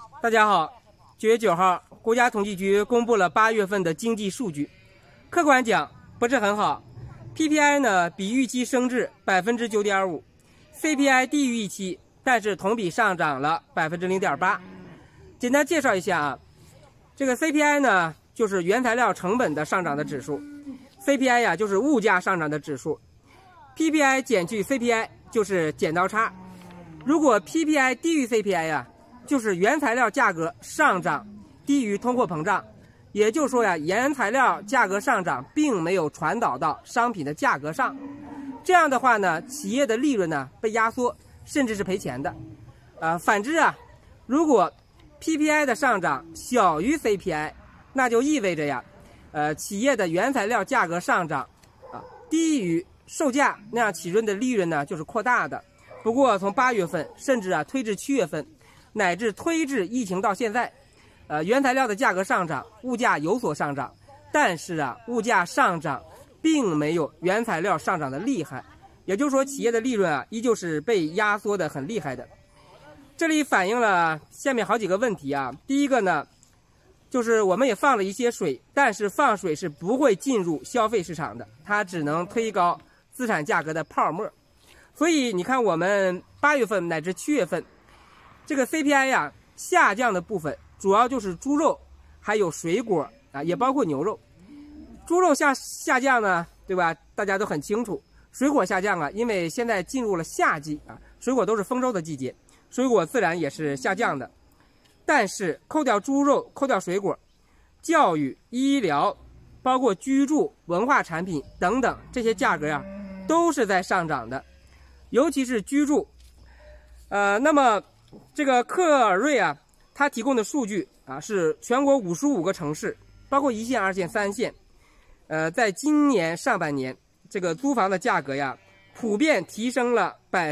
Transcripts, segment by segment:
大家好，9月9号，国家统计局公布了8月份的经济数据，客观讲不是很好。PPI 呢比预期升至9.5%，CPI 低于预期，但是同比上涨了0.8%。简单介绍一下啊，这个 CPI 呢就是原材料成本的上涨的指数 ，CPI 呀就是物价上涨的指数 ，PPI 减去 CPI 就是剪刀差。如果 PPI 低于 CPI 呀，就是原材料价格上涨低于通货膨胀，也就是说呀，原材料价格上涨并没有传导到商品的价格上。这样的话呢，企业的利润呢被压缩，甚至是赔钱的。反之啊，如果 PPI 的上涨小于 CPI， 那就意味着呀，企业的原材料价格上涨低于售价，那样企润的利润呢就是扩大的。不过从8月份甚至推至7月份，乃至推至疫情到现在，原材料的价格上涨，物价有所上涨，但是物价上涨并没有原材料上涨的厉害，也就是说企业的利润依旧是被压缩的很厉害的。这里反映了下面好几个问题啊。第一个呢，就是我们也放了一些水，但是放水是不会进入消费市场的，它只能推高资产价格的泡沫。所以你看，我们8月份乃至7月份，这个 CPI 呀下降的部分，主要就是猪肉，还有水果也包括牛肉。猪肉下降呢，对吧？大家都很清楚。水果下降因为现在进入了夏季水果都是丰收的季节，水果自然也是下降的。但是扣掉猪肉，扣掉水果，教育、医疗，包括居住、文化产品等等这些价格都是在上涨的。尤其是居住，那么这个克尔瑞它提供的数据是全国55个城市，包括1线、2线、3线，在今年上半年，这个租房的价格普遍提升了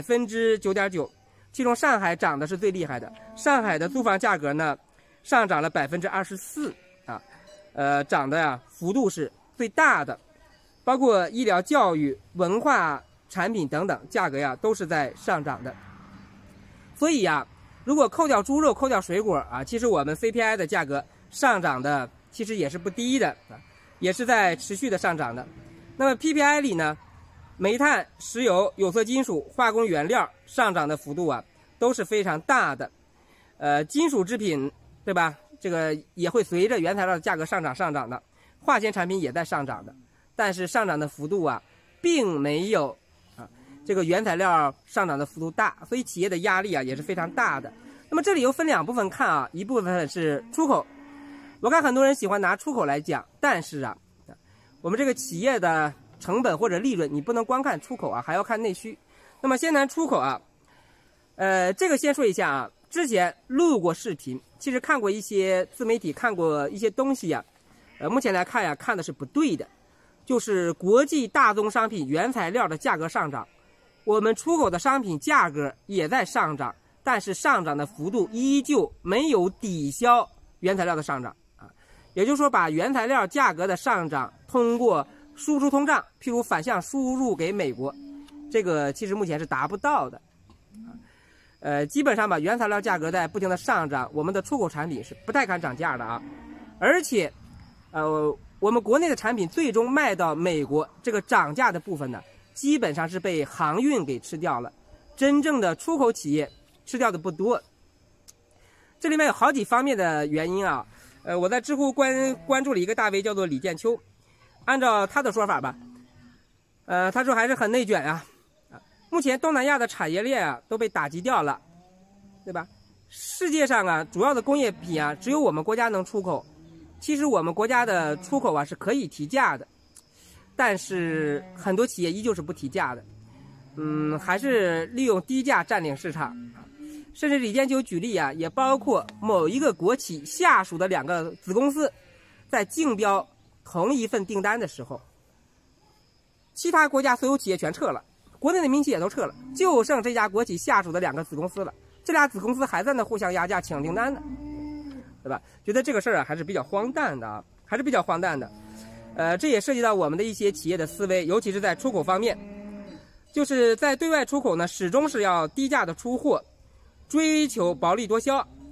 9.9%，其中上海涨的是最厉害的，上海的租房价格呢上涨了24%，涨的幅度是最大的，包括医疗、教育、文化产品等等价格都是在上涨的。所以如果扣掉猪肉，扣掉水果其实我们 CPI 的价格上涨的其实也是不低的也是在持续的上涨的。那么 PPI 里呢，煤炭、石油、有色金属、化工原料上涨的幅度都是非常大的。金属制品，对吧？这个也会随着原材料的价格上涨的，化纤产品也在上涨的，但是上涨的幅度并没有这个原材料上涨的幅度大，所以企业的压力也是非常大的。那么这里又分两部分看一部分是出口。我看很多人喜欢拿出口来讲，但是我们这个企业的成本或者利润，你不能光看出口还要看内需。那么先谈出口这个先说一下之前录过视频，其实看过一些自媒体，看过一些东西目前来看看的是不对的，就是国际大宗商品原材料的价格上涨，我们出口的商品价格也在上涨，但是上涨的幅度依旧没有抵消原材料的上涨也就是说，把原材料价格的上涨通过输出通胀，譬如反向输入给美国，这个其实目前是达不到的基本上原材料价格在不停的上涨，我们的出口产品是不太敢涨价的而且我们国内的产品最终卖到美国，这个涨价的部分呢，基本上是被航运给吃掉了，真正的出口企业吃掉的不多。这里面有好几方面的原因我在知乎关注了一个大 V 叫做李建秋，按照他的说法他说还是很内卷目前东南亚的产业链都被打击掉了，对吧？世界上主要的工业品只有我们国家能出口，其实我们国家的出口是可以提价的，但是很多企业依旧是不提价的，还是利用低价占领市场甚至李建秋举例也包括某一个国企下属的2个子公司在竞标同一份订单的时候，其他国家所有企业全撤了，国内的民企也都撤了，就剩这家国企下属的2个子公司了，这俩子公司还在那互相压价抢订单呢，对吧？觉得这个事儿还是比较荒诞的还是比较荒诞的。这也涉及到我们的一些企业的思维，尤其是在出口方面，就是在对外出口呢，始终是要低价的出货，追求薄利多销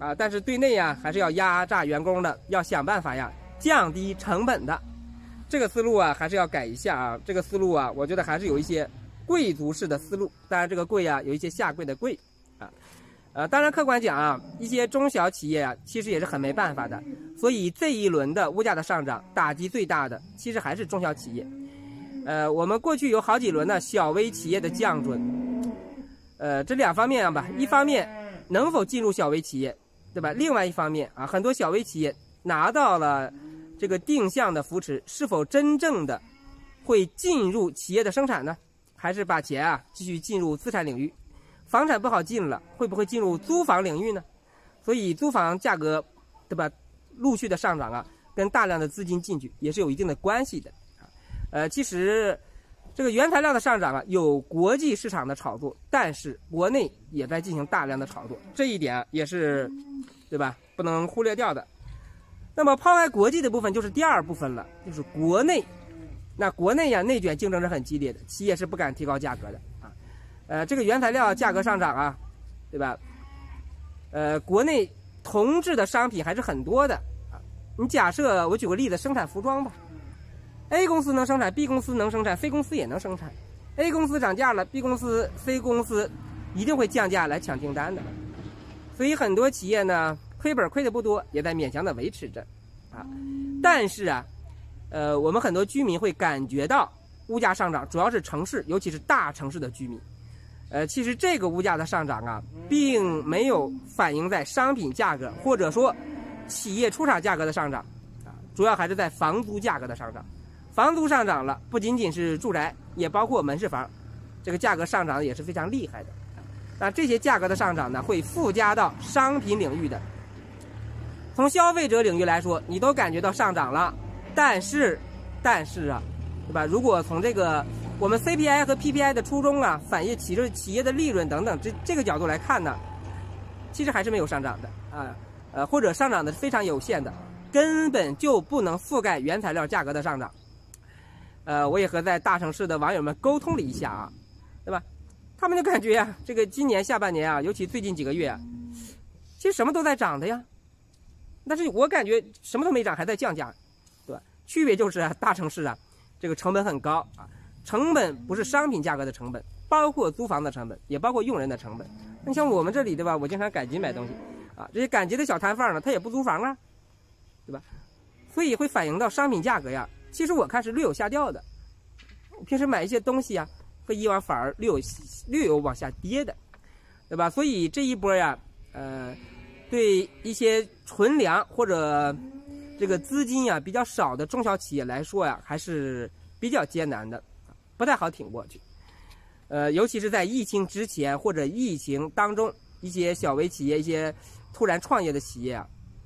啊，但是对内呀还是要压榨员工的，要想办法呀降低成本的。这个思路啊还是要改一下啊，这个思路啊，我觉得还是有一些贵族式的思路。当然这个贵啊有一些下跪的贵啊，当然客观讲啊，一些中小企业啊其实也是很没办法的。所以这一轮的物价的上涨，打击最大的其实还是中小企业。我们过去有好几轮的小微企业的降准，这两方面吧，一方面能否进入小微企业，对吧？另外一方面啊，很多小微企业拿到了这个定向的扶持，是否真正的会进入企业的生产呢？还是把钱啊继续进入资产领域？房产不好进了，会不会进入租房领域呢？所以租房价格，对吧？陆续的上涨啊，跟大量的资金进去也是有一定的关系的。其实这个原材料的上涨啊，有国际市场的炒作，但是国内也在进行大量的炒作，这一点也是，对吧？不能忽略掉的。那么抛开国际的部分，就是第二部分了，就是国内。那国内呀，内卷竞争是很激烈的，企业是不敢提高价格的啊。这个原材料价格上涨啊，对吧？国内同质的商品还是很多的啊。你假设我举个例子，生产服装吧。A 公司能生产 ，B 公司能生产 ，C 公司也能生产。A 公司涨价了 ，B 公司、C 公司一定会降价来抢订单的。所以很多企业呢，亏本亏的不多，也在勉强的维持着啊。但是啊，我们很多居民会感觉到物价上涨，主要是城市，尤其是大城市的居民。其实这个物价的上涨啊，并没有反映在商品价格或者说企业出厂价格的上涨啊，主要还是在房租价格的上涨。房租上涨了，不仅仅是住宅，也包括门市房，这个价格上涨也是非常厉害的。那这些价格的上涨呢，会附加到商品领域的。从消费者领域来说，你都感觉到上涨了，但是啊，对吧？如果从这个我们 CPI 和 PPI 的初衷啊，反映企业的利润等等这个角度来看呢，其实还是没有上涨的啊，或者上涨的非常有限的，根本就不能覆盖原材料价格的上涨。我也和在大城市的网友们沟通了一下啊，对吧？他们就感觉啊，这个今年下半年啊，尤其最近几个月啊，其实什么都在涨的呀，但是我感觉什么都没涨，还在降价，对吧？区别就是啊，大城市啊，这个成本很高啊，成本不是商品价格的成本，包括租房的成本，也包括用人的成本。你像我们这里，对吧？我经常赶集买东西啊，这些赶集的小摊贩呢，他也不租房啊，对吧？所以会反映到商品价格呀。其实我看是略有下调的，我平时买一些东西啊，和以往反而略有往下跌的，对吧？所以这一波呀，对一些存粮或者这个资金呀比较少的中小企业来说呀，还是比较艰难的，不太好挺过去。尤其是在疫情之前或者疫情当中，一些小微企业、一些突然创业的企业啊，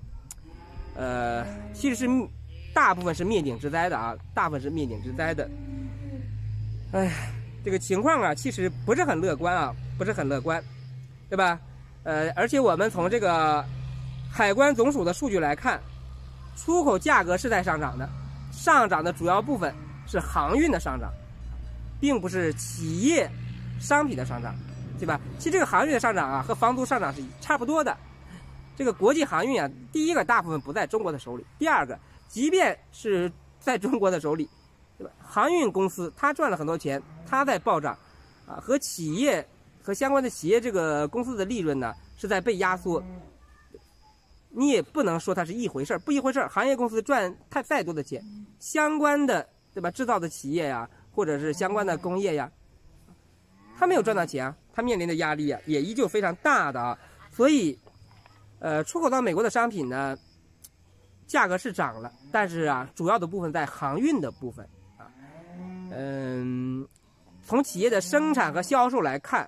其实是大部分是灭顶之灾的啊，大部分是灭顶之灾的。哎，这个情况啊，其实不是很乐观啊，不是很乐观，对吧？而且我们从这个海关总署的数据来看，出口价格是在上涨的，上涨的主要部分是航运的上涨，并不是企业商品的上涨，对吧？其实这个航运的上涨啊，和房租上涨是差不多的。这个国际航运啊，第一个大部分不在中国的手里，第二个，即便是在中国的手里，对吧？航运公司它赚了很多钱，它在暴涨，啊，和企业和相关的企业这个公司的利润呢是在被压缩。你也不能说它是一回事儿，不一回事儿。行业公司赚再多的钱，相关的对吧？制造的企业呀，或者是相关的工业呀，它没有赚到钱啊，它面临的压力啊也依旧非常大的啊。所以，出口到美国的商品呢，价格是涨了，但是啊，主要的部分在航运的部分啊。从企业的生产和销售来看，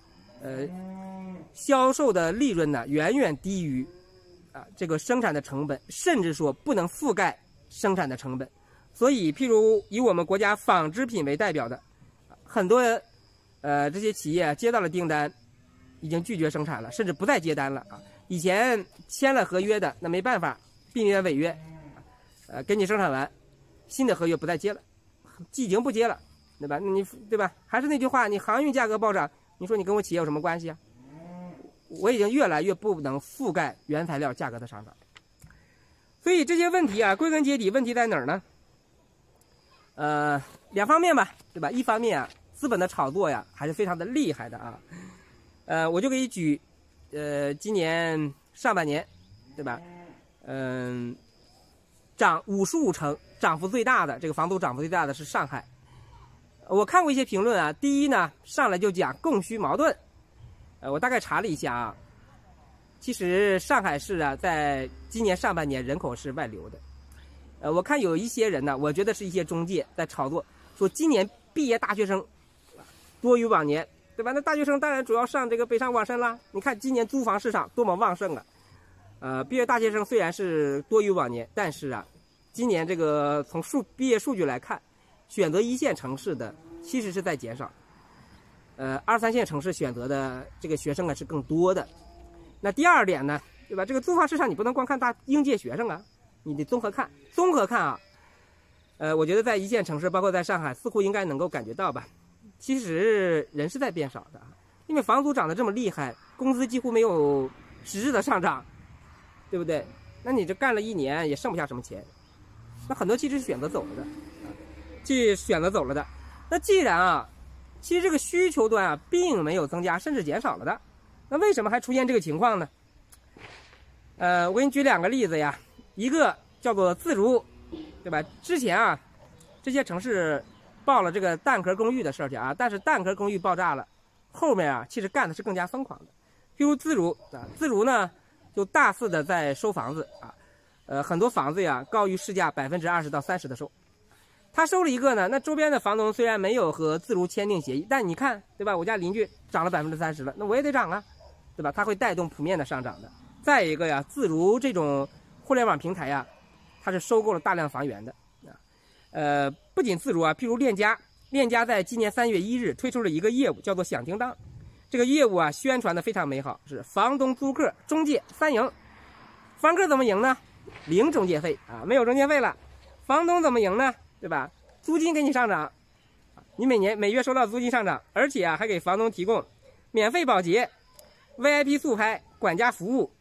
销售的利润呢远远低于这个生产的成本，甚至说不能覆盖生产的成本。所以，譬如以我们国家纺织品为代表的很多这些企业接到了订单，已经拒绝生产了，甚至不再接单了啊。以前签了合约的，那没办法，避免违约，给你生产完，新的合约不再接了，已经不接了，对吧？你对吧？还是那句话，你航运价格暴涨，你说你跟我企业有什么关系啊？ 我已经越来越不能覆盖原材料价格的上涨。所以这些问题啊，归根结底问题在哪儿呢？两方面吧，对吧？一方面啊，资本的炒作呀还是非常的厉害的啊。我就给你举，今年上半年，对吧？涨55成，涨幅最大的这个房租涨幅最大的是上海。我看过一些评论啊，第一呢，上来就讲供需矛盾。我大概查了一下啊，其实上海市啊，在今年上半年人口是外流的。我看有一些人呢，我觉得是一些中介在炒作，说今年毕业大学生多于往年，对吧？那大学生当然主要上这个北上广深啦。你看今年租房市场多么旺盛啊！毕业大学生虽然是多于往年，但是啊，今年这个从毕业数据来看，选择一线城市的其实是在减少。2、3线城市选择的这个学生啊是更多的。那第二点呢，对吧？这个租房市场你不能光看应届学生啊，你得综合看。综合看啊，我觉得在一线城市，包括在上海，似乎应该能够感觉到吧，其实人是在变少的，因为房租涨得这么厉害，工资几乎没有实质的上涨，对不对？那你这干了1年也剩不下什么钱，那很多其实是选择走了的，那既然啊，其实这个需求端啊并没有增加，甚至减少了的，那为什么还出现这个情况呢？我给你举2个例子呀，一个叫做自如，对吧？之前啊，这些城市报了这个蛋壳公寓的事儿去啊，但是蛋壳公寓爆炸了，后面啊其实干的是更加疯狂的。譬如自如啊，自如呢就大肆的在收房子啊，很多房子呀高于市价20%到30%的收。他收了一个呢，那周边的房东虽然没有和自如签订协议，但你看，对吧？我家邻居涨了30%了，那我也得涨啊，对吧？它会带动普遍的上涨的。再一个呀，自如这种互联网平台呀，它是收购了大量房源的啊。不仅自如啊，譬如链家在今年3月1日推出了一个业务，叫做响叮当。这个业务啊，宣传的非常美好，是房东、租客、中介3赢。房客怎么赢呢？零中介费啊，没有中介费了。房东怎么赢呢？对吧？租金给你上涨，你每月收到租金上涨，而且啊还给房东提供免费保洁、VIP 速拍、管家服务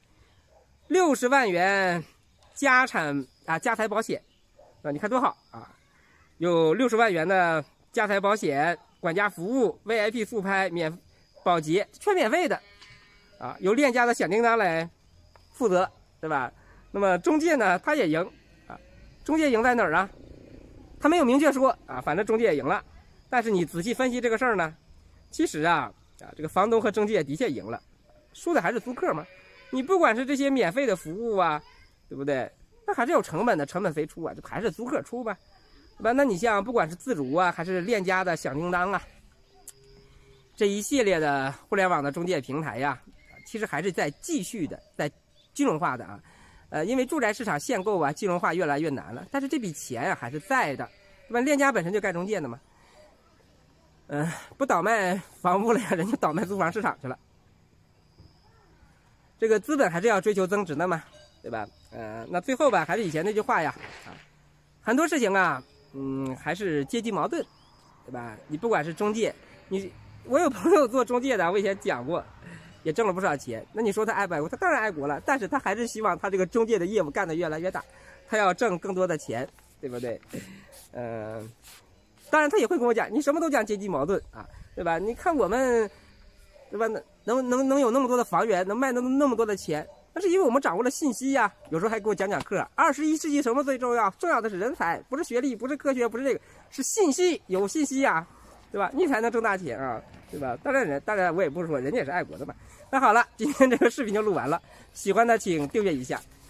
，60万元家财保险啊，你看多好啊！有60万元的家财保险、管家服务、VIP 速拍、保洁，全免费的啊，由链家的响叮当来负责，对吧？那么中介呢，他也赢啊，中介赢在哪儿啊？他没有明确说啊，反正中介也赢了。但是你仔细分析这个事儿呢，其实这个房东和中介的确赢了，输的还是租客嘛。你不管是这些免费的服务啊，对不对？那还是有成本的，成本谁出啊？这还是租客出吧，对吧？那你像不管是自如啊，还是链家的响叮当啊，这一系列的互联网的中介平台呀，其实还是在继续的在金融化的啊。因为住宅市场限购啊，金融化越来越难了，但是这笔钱啊还是在的，对吧？链家本身就干中介的嘛，不倒卖房屋了呀，人家倒卖租房市场去了。这个资本还是要追求增值的嘛，对吧？那最后吧，还是以前那句话呀，很多事情啊，还是阶级矛盾，对吧？你不管是中介，我有朋友做中介的，我以前讲过。也挣了不少钱，那你说他爱不爱国？他当然爱国了，但是他还是希望他这个中介的业务干得越来越大，他要挣更多的钱，对不对？当然他也会跟我讲，你什么都讲阶级矛盾啊，对吧？你看我们，对吧？能有那么多的房源，能卖那么多的钱，那是因为我们掌握了信息呀。有时候还给我讲课，21世纪什么最重要？重要的是人才，不是学历，不是科学，不是这个，是信息，有信息呀，对吧？你才能挣大钱啊。对吧？当然我也不是说人家也是爱国的嘛。那好了，今天这个视频就录完了，喜欢的请订阅一下。